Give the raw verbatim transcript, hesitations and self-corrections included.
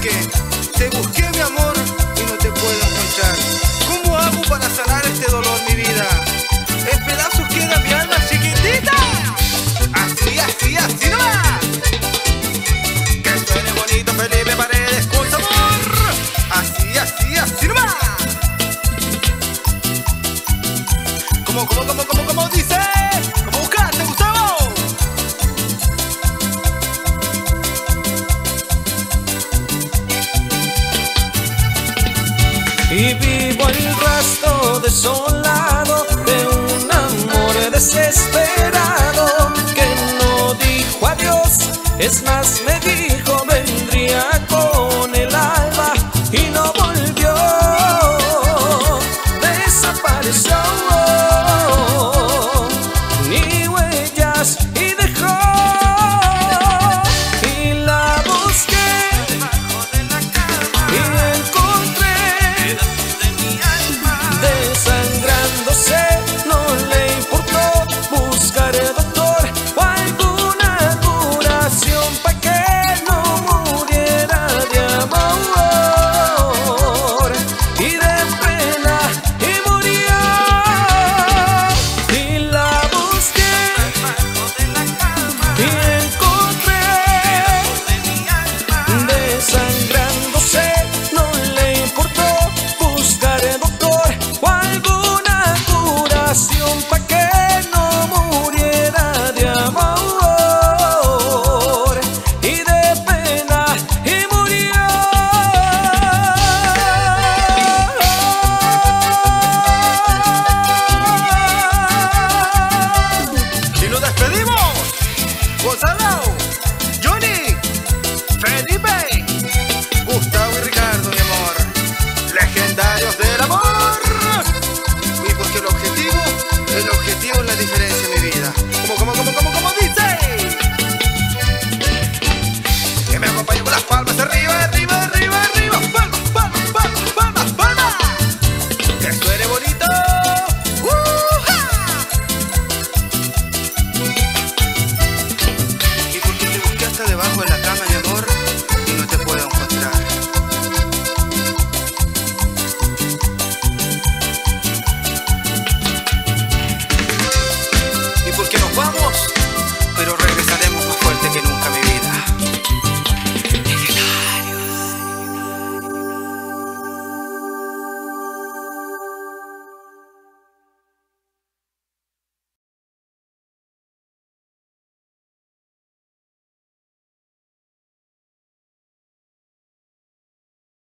busqué, te busqué mi amor y no te puedo encontrar. ¿Cómo hago para sanar este dolor, mi vida? En pedazos queda mi alma chiquitita. Así, así, así nomás. Que suene bonito Felipe Paredes con su amor. Así, así, así nomás. ¿Cómo, cómo, cómo, cómo, cómo dice? ¿Cómo buscaste, Gustavo? Y vivo el rastro desolado de un amor desesperado que no dijo adiós, es más me dijo